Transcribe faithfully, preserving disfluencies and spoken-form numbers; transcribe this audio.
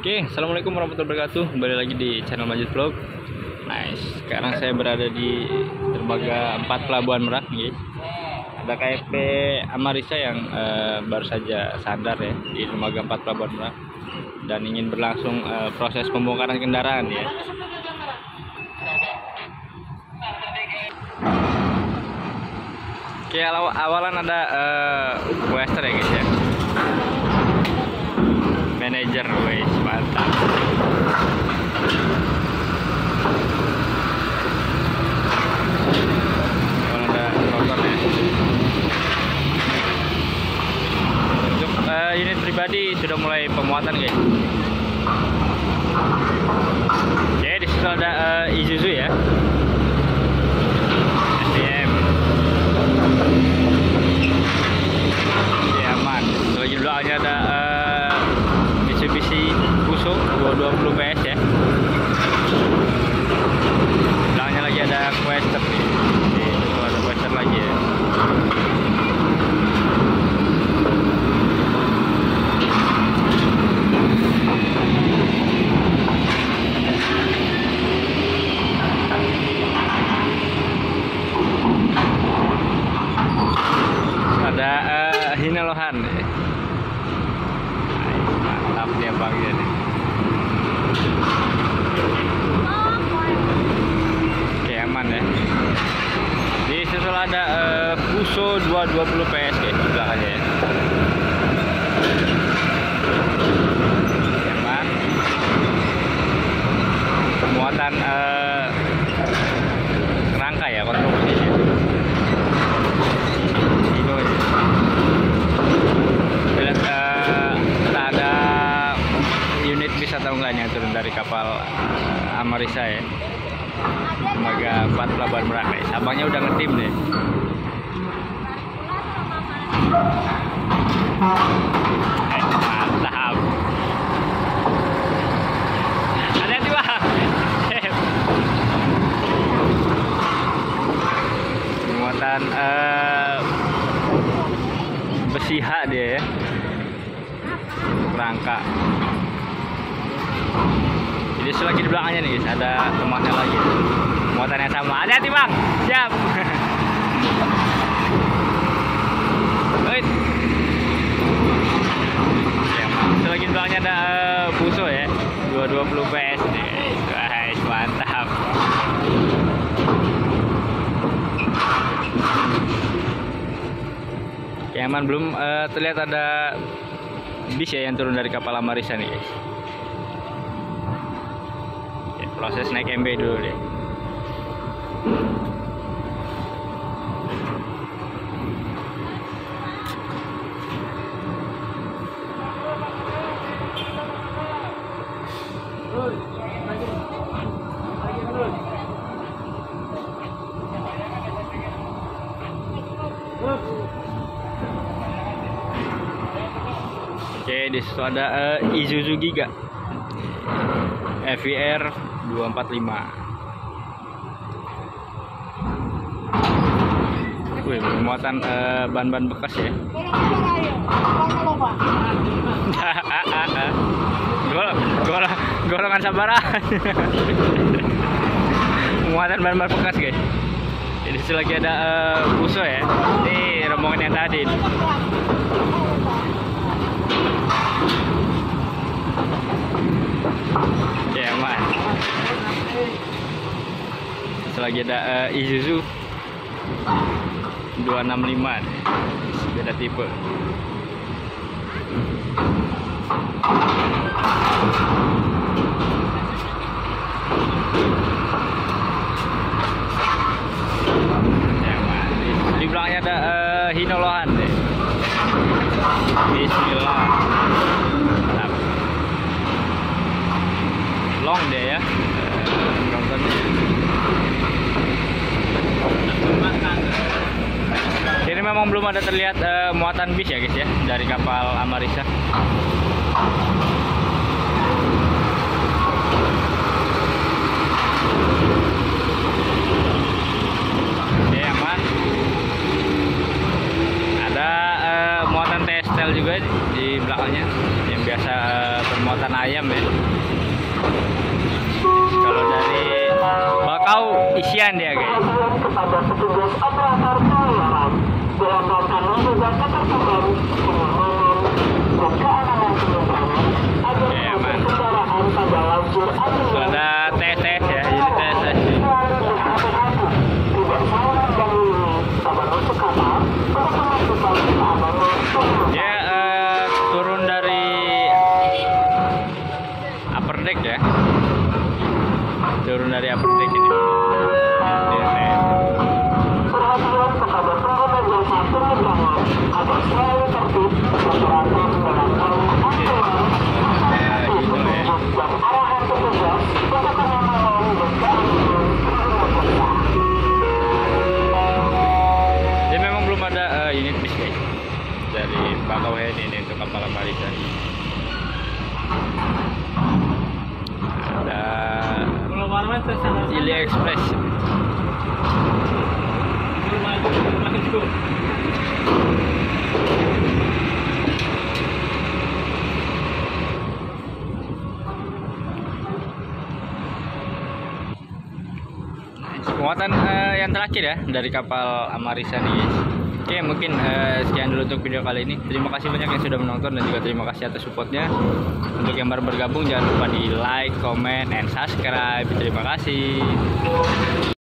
Oke, assalamualaikum warahmatullahi wabarakatuh. Kembali lagi di channel Majid Vlog. Nice. Sekarang saya berada di dermaga empat Pelabuhan Merak, guys. Ada K F P Amarisa yang uh, baru saja sandar ya di dermaga empat Pelabuhan Merak dan ingin berlangsung uh, proses pembongkaran kendaraan ya. Oke, aw awalan ada uh, Wester ya guys ya. Manager, wes mantap. Kalau ada rotor ya. Untuk uh, unit pribadi sudah mulai pemuatan guys. Oke, di situ ada uh, Isuzu ya. S D M. Oke, aman. Lagi di belakangnya ada uh, Mitsubishi Fuso dua ratus dua puluh P S ya. Belakangnya lagi ada Quester nih. Itu ada Quester lagi ya. Ada uh, Hinolohan ya. Mantap dia bagian nih. Oke, aman ya. Di susul ada uh, Fuso dua ratus dua puluh P S guys di belakangnya ya. Aman. Muatan uh, kerangka ya, konstruksinya. Itu ya. Lihat uh, kita ada unit bis atau enggaknya turun dari kapal uh, Amarisa ya. Dermaga empat Pelabuhan Merak guys. Abangnya udah ngetim deh. Eh, mantap. Hati-hati bang. Muatan uh, besi H dia ya. Kerangka. Jadi lagi di belakangnya nih guys, ada rumahnya lagi. Muatannya sama. Hati-hati bang. Siap. Wait. Ya, lagi di belakangnya ada uh, Fuso ya, dua ratus dua puluh P S nih. Guys, mantap. Ya, aman. Belum uh, terlihat ada bis ya yang turun dari kapal Amarisa nih guys. Ya, proses naik M B dulu deh. Oke, di situ ada uh, Isuzu Giga F I R dua empat lima. Wih, muatan uh, ban-ban bekas ya. Gol, gol, golongan sabaran. Muatan ban-ban bekas guys. Jadi di situ lagi ada uh, Fuso ya. Ini rombongan yang tadi. Ya aman. Lagi ada uh, Isuzu dua enam lima, beda tipe. Ya aman. Di belakangnya ada uh, Hinolohan deh. Bismillah. Mantap. Long deh ya. Ini memang belum ada terlihat uh, muatan bis ya guys ya dari kapal Amarisa. Oke, aman. Ada uh, muatan T S T juga di belakangnya yang biasa uh, bermuatan pesan ayam ya. Kalau dari bakau isian dia guys. Kepada petugas operator pelayaran, dilaporkannya juga ketertiban, kenyamanan, dan keamanan penerbangan agar Ya, mobil man. kendaraan pada lajur Kalau ada T S S ya, jadi T S S sih. selalu berhati-hati, tidak salah mendahului pada masuk kapal untuk memastikan keamanan penumpang. Dia eh, turun dari upper deck ya. Turun dari upper deck ini. Dia, Perhatian kepada pengguna jasa penerbangan agar selalu tertib dan teratur dalam pengaturan dan arahan petugas untuk kenyamanan dan keamanan penumpang. Dia memang belum ada eh, unit bis guys dari Bakauheni ini untuk kapal Amarisa. Ada Ilya Express. Muatan eh, yang terakhir ya dari kapal Amarisa nih guys. Oke, mungkin eh, sekian dulu untuk video kali ini. Terima kasih banyak yang sudah menonton dan juga terima kasih atas supportnya. Untuk yang baru bergabung jangan lupa di like, comment, and subscribe. Terima kasih.